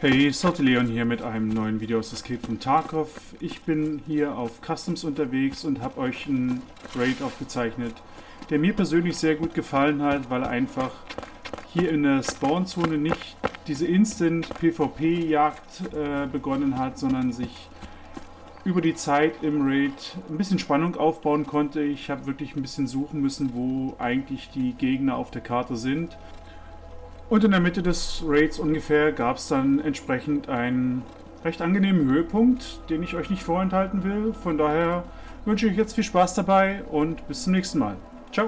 Hey, Sorteleon hier mit einem neuen Video aus Escape from Tarkov. Ich bin hier auf Customs unterwegs und habe euch einen Raid aufgezeichnet, der mir persönlich sehr gut gefallen hat, weil er einfach hier in der Spawnzone nicht diese Instant-PvP-Jagd begonnen hat, sondern sich über die Zeit im Raid ein bisschen Spannung aufbauen konnte. Ich habe wirklich ein bisschen suchen müssen, wo eigentlich die Gegner auf der Karte sind. Und in der Mitte des Raids ungefähr gab es dann entsprechend einen recht angenehmen Höhepunkt, den ich euch nicht vorenthalten will. Von daher wünsche ich euch jetzt viel Spaß dabei und bis zum nächsten Mal. Ciao!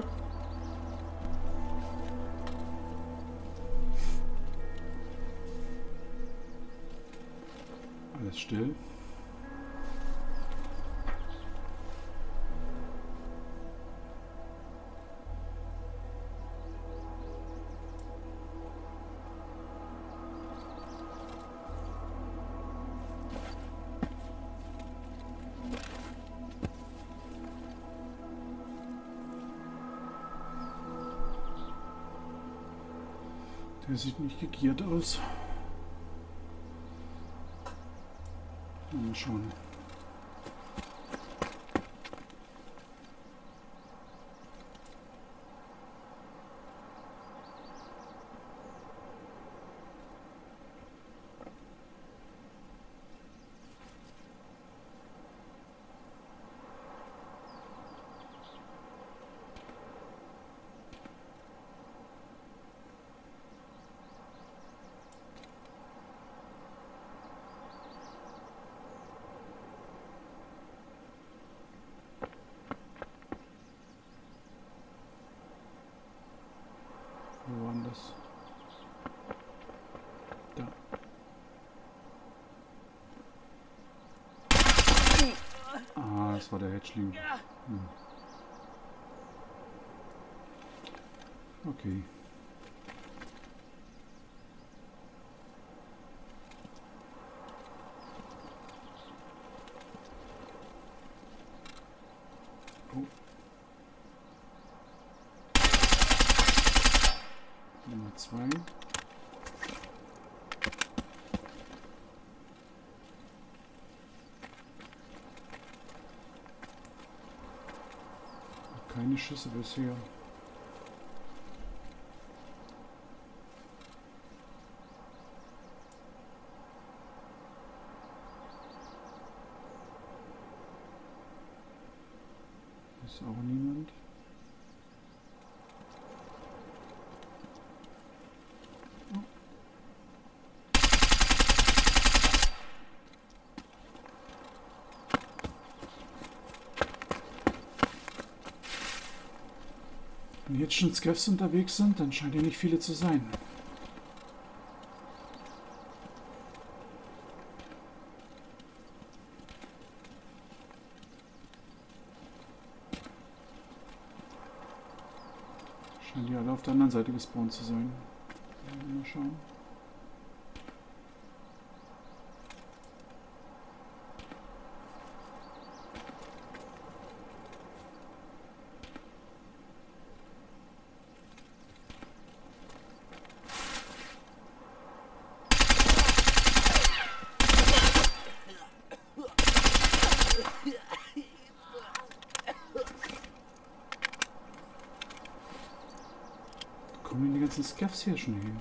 Alles still. Der sieht nicht gegiert aus. Mal schauen. Wo war denn das? Da. Ah, das war der Hatchling. Okay. Oh. Nummer 2. Keine Schüsse bisher. Ist auch niemand. Wenn jetzt schon Scavs unterwegs sind, dann scheint hier nicht viele zu sein. Scheinen die alle auf der anderen Seite gespawnt zu sein. Mal schauen. Kommen denn die ganzen Scavs hier schon her?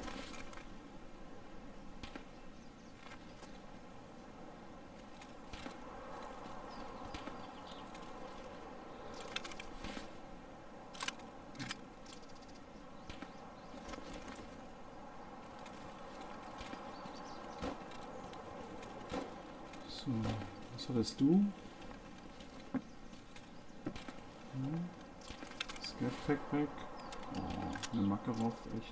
So, was hattest du? Scav Backpack. Oh, eine Makarov, echt.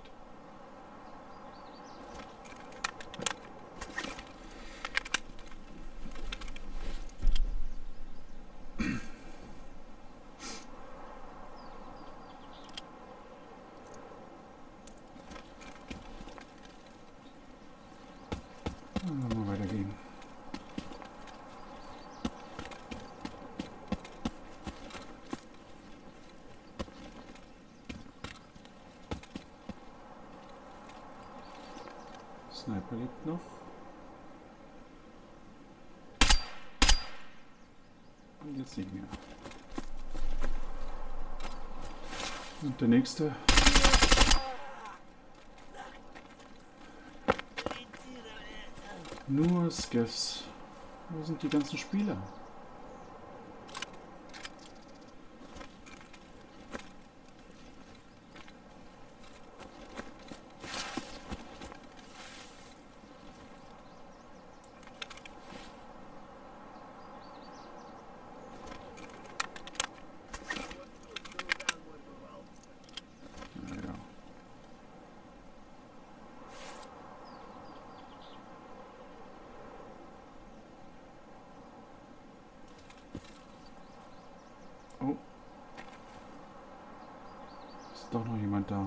Mal weitergehen. Sniper lebt noch. Und jetzt nicht mehr. Und der nächste. Nur Scavs. Wo sind die ganzen Spieler? Naja. Oh. Ist doch noch jemand da.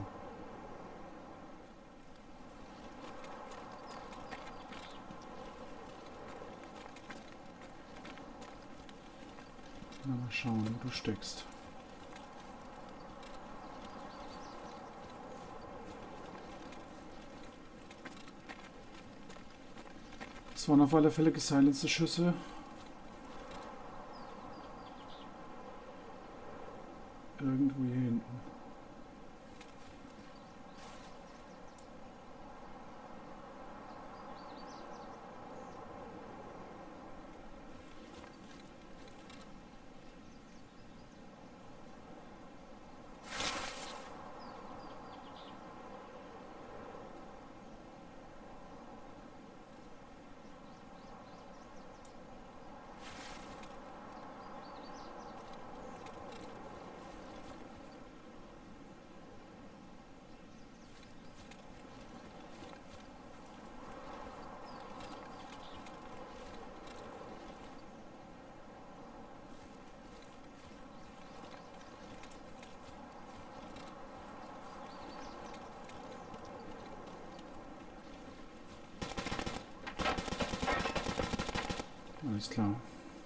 Na, mal schauen, wo du steckst. Das waren auf alle Fälle gesilencete Schüsse. Irgendwo hier hinten. Alles klar.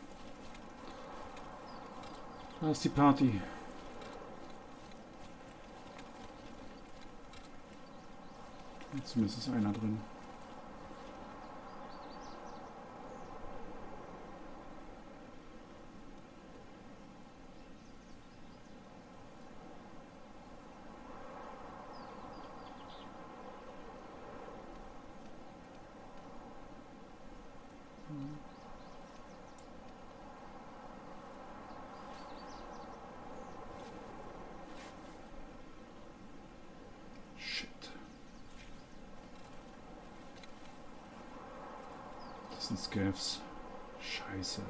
Da ist die Party. Zumindest ist einer drin. Das sind Scavs. Scheiße.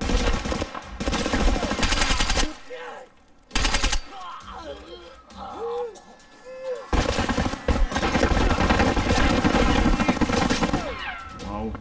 Wow.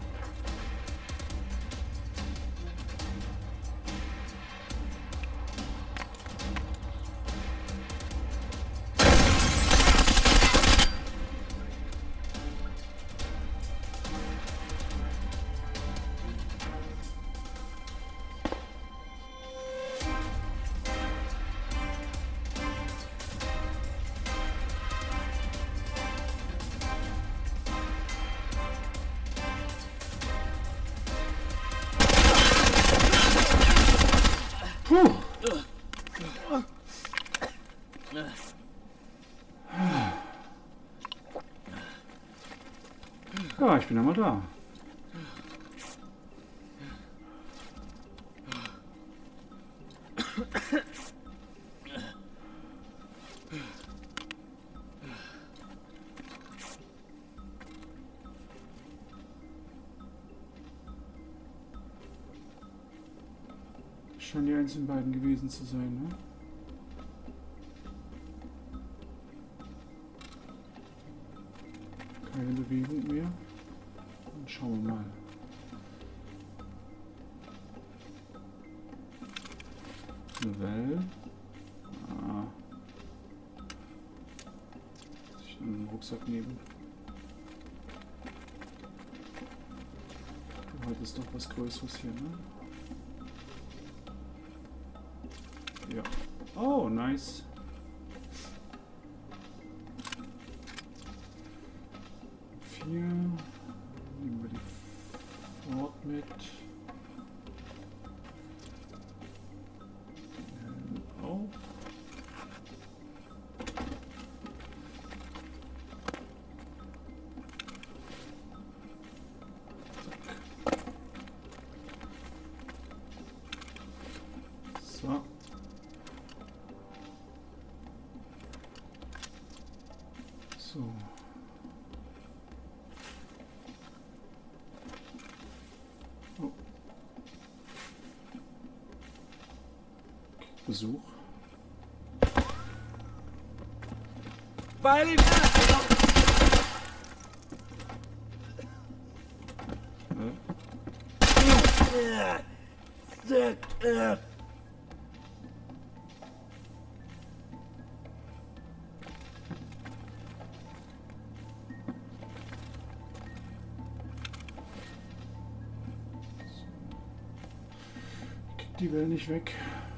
Puh. Ja, ich bin einmal da. Scheint die einzigen beiden gewesen zu sein, ne? Keine Bewegung mehr. Dann schauen wir mal. Novell. Ah. Muss ich einen Rucksack nehmen? Heute ist doch was Größeres hier, ne? Ja. Oh, nice. Vier. mit. Auch. So. So. Oh. Besuch. Weil Krieg die Welle nicht weg.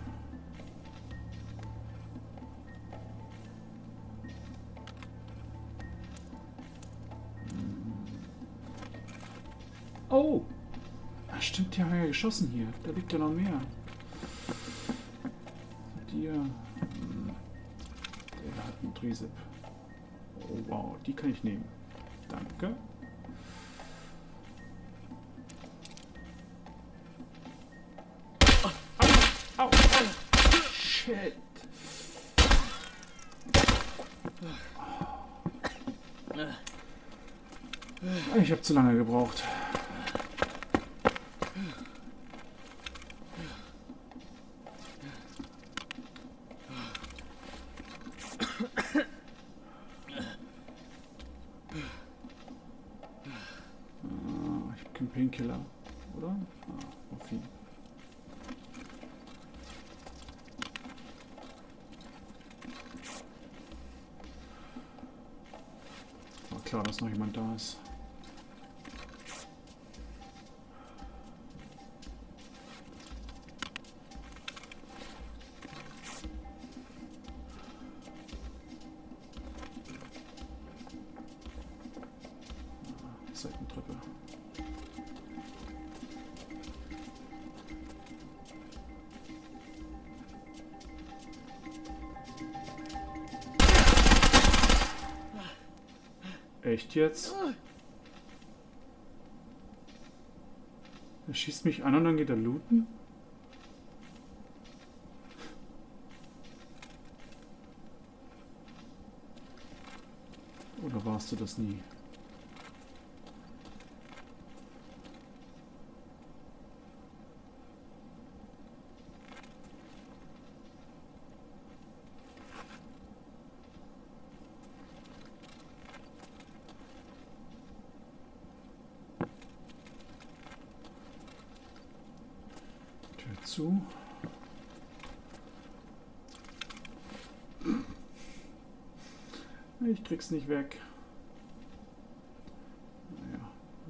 Oh! Ach, stimmt, die haben ja geschossen hier. Da liegt ja noch mehr. Der hat einen Trizip. Oh wow, die kann ich nehmen. Danke. Au, au, au. Shit. Ich habe zu lange gebraucht. Ich habe keinen Painkiller, oder? Ah, Morphin. War klar, dass noch jemand da ist. Seitentreppe. Echt jetzt? Er schießt mich an und dann geht er looten? Oder warst du das nie? Tür zu. Ich krieg's nicht weg. Naja.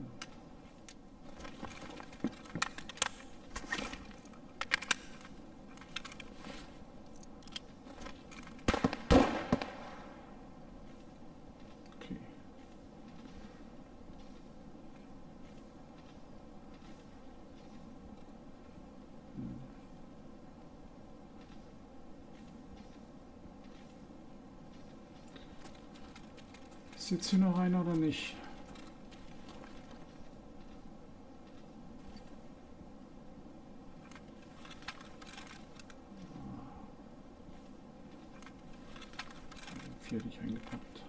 Okay. Ist jetzt hier noch einer oder nicht? Vier dich eingepackt.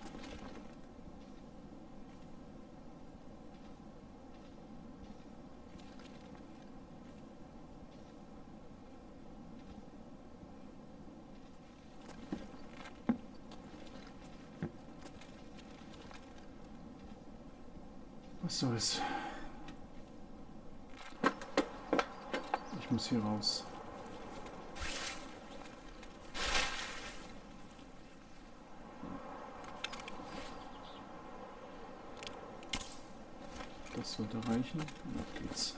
Was soll's? Ich muss hier raus. Das sollte reichen. Und ab geht's.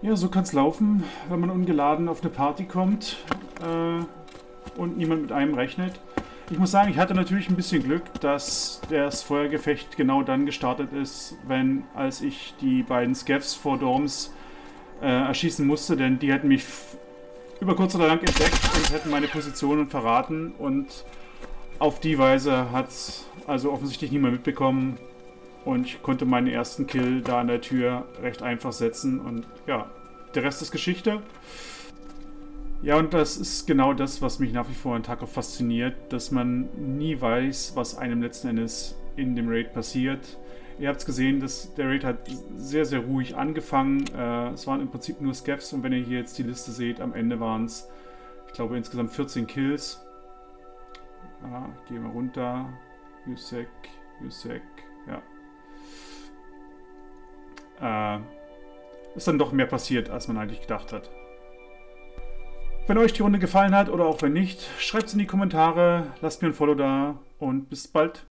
Ja, so kann es laufen, wenn man ungeladen auf eine Party kommt und niemand mit einem rechnet. Ich muss sagen, ich hatte natürlich ein bisschen Glück, dass das Feuergefecht genau dann gestartet ist, als ich die beiden Scavs vor Dorms erschießen musste, denn die hätten mich über kurz oder lang entdeckt und hätten meine Positionen verraten, und auf die Weise hat es also offensichtlich niemand mitbekommen und ich konnte meinen ersten Kill da an der Tür recht einfach setzen und ja, der Rest ist Geschichte. Ja, und das ist genau das, was mich nach wie vor an Tarkov fasziniert, dass man nie weiß, was einem letzten Endes in dem Raid passiert. Ihr habt es gesehen, der Raid hat sehr, sehr ruhig angefangen. Es waren im Prinzip nur Scavs, und wenn ihr hier jetzt die Liste seht, am Ende waren es, ich glaube, insgesamt 14 Kills. Gehen wir runter. Yusek, ja. Ist dann doch mehr passiert, als man eigentlich gedacht hat. Wenn euch die Runde gefallen hat oder auch wenn nicht, schreibt es in die Kommentare, lasst mir ein Follow da und bis bald.